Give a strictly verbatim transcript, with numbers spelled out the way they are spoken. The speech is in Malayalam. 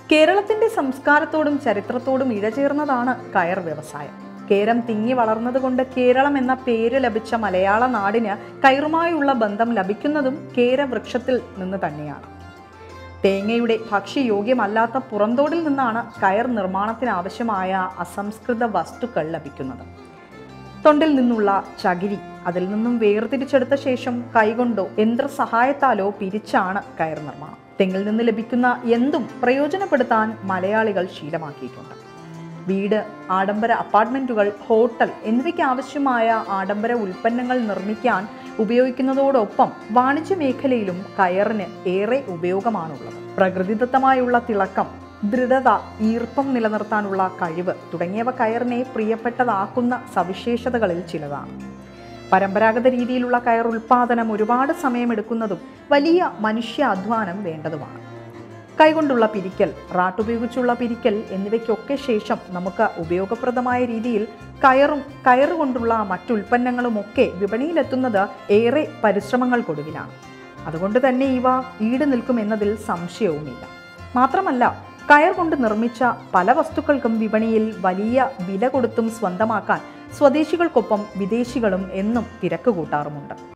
കേരളത്തിന്റെ സംസ്കാരത്തോടും ചരിത്രത്തോടും ഇഴചേർന്നതാണ് കയർ വ്യവസായം. കേരം തിങ്ങി വളർന്നതുകൊണ്ട് കേരളം എന്ന പേര് ലഭിച്ച മലയാള നാടിന് കയറുമായുള്ള ബന്ധം ലഭിക്കുന്നതും കേരവൃക്ഷത്തിൽ നിന്ന് തന്നെയാണ്. തേങ്ങയുടെ ഭക്ഷ്യയോഗ്യമല്ലാത്ത പുറന്തോടിൽ നിന്നാണ് കയർ നിർമ്മാണത്തിന് ആവശ്യമായ അസംസ്കൃത വസ്തുക്കൾ ലഭിക്കുന്നത്. തൊണ്ടിൽ നിന്നുള്ള ചകിരി അതിൽ നിന്നും വേർതിരിച്ചെടുത്ത ശേഷം കൈകൊണ്ടോ യന്ത്രസഹായത്താലോ പിരിച്ചാണ് കയർ നിർമ്മാണം. തെങ്ങിൽ നിന്ന് ലഭിക്കുന്ന എന്തും പ്രയോജനപ്പെടുത്താൻ മലയാളികൾ ശീലമാക്കിയിട്ടുണ്ട്. വീട്, ആഡംബര അപ്പാർട്ട്മെന്റുകൾ, ഹോട്ടൽ എന്നിവയ്ക്ക് ആവശ്യമായ ആഡംബര ഉൽപ്പന്നങ്ങൾ നിർമ്മിക്കാൻ ഉപയോഗിക്കുന്നതോടൊപ്പം വാണിജ്യ മേഖലയിലും കയറിന് ഏറെ ഉപയോഗമാണുള്ളത്. പ്രകൃതിദത്തമായുള്ള തിളക്കം, ദൃഢത, ഈർപ്പം നിലനിർത്താനുള്ള കഴിവ് തുടങ്ങിയവ കയറിനെ പ്രിയപ്പെട്ടതാക്കുന്ന സവിശേഷതകളിൽ ചിലതാണ്. പരമ്പരാഗത രീതിയിലുള്ള കയർ ഉൽപ്പാദനം ഒരുപാട് സമയമെടുക്കുന്നതും വലിയ മനുഷ്യ അധ്വാനം വേണ്ടതുമാണ്. കൈകൊണ്ടുള്ള പിരിക്കൽ, റാട്ടുപയോഗിച്ചുള്ള പിരിക്കൽ എന്നിവയ്ക്കൊക്കെ ശേഷം നമുക്ക് ഉപയോഗപ്രദമായ രീതിയിൽ കയറും കയറുകൊണ്ടുള്ള മറ്റുൽപ്പന്നങ്ങളുമൊക്കെ വിപണിയിലെത്തുന്നത് ഏറെ പരിശ്രമങ്ങൾക്കൊടുവിലാണ്. അതുകൊണ്ട് തന്നെ ഇവ ഈട് നിൽക്കുമെന്നതിൽ സംശയവുമില്ല. മാത്രമല്ല, കയർ കൊണ്ട് നിർമ്മിച്ച പല വസ്തുക്കൾക്കും വിപണിയിൽ വലിയ വില കൊടുത്തും സ്വന്തമാക്കാൻ സ്വദേശികൾക്കൊപ്പം വിദേശികളും എന്നും തിരക്ക് കൂട്ടാറുമുണ്ട്.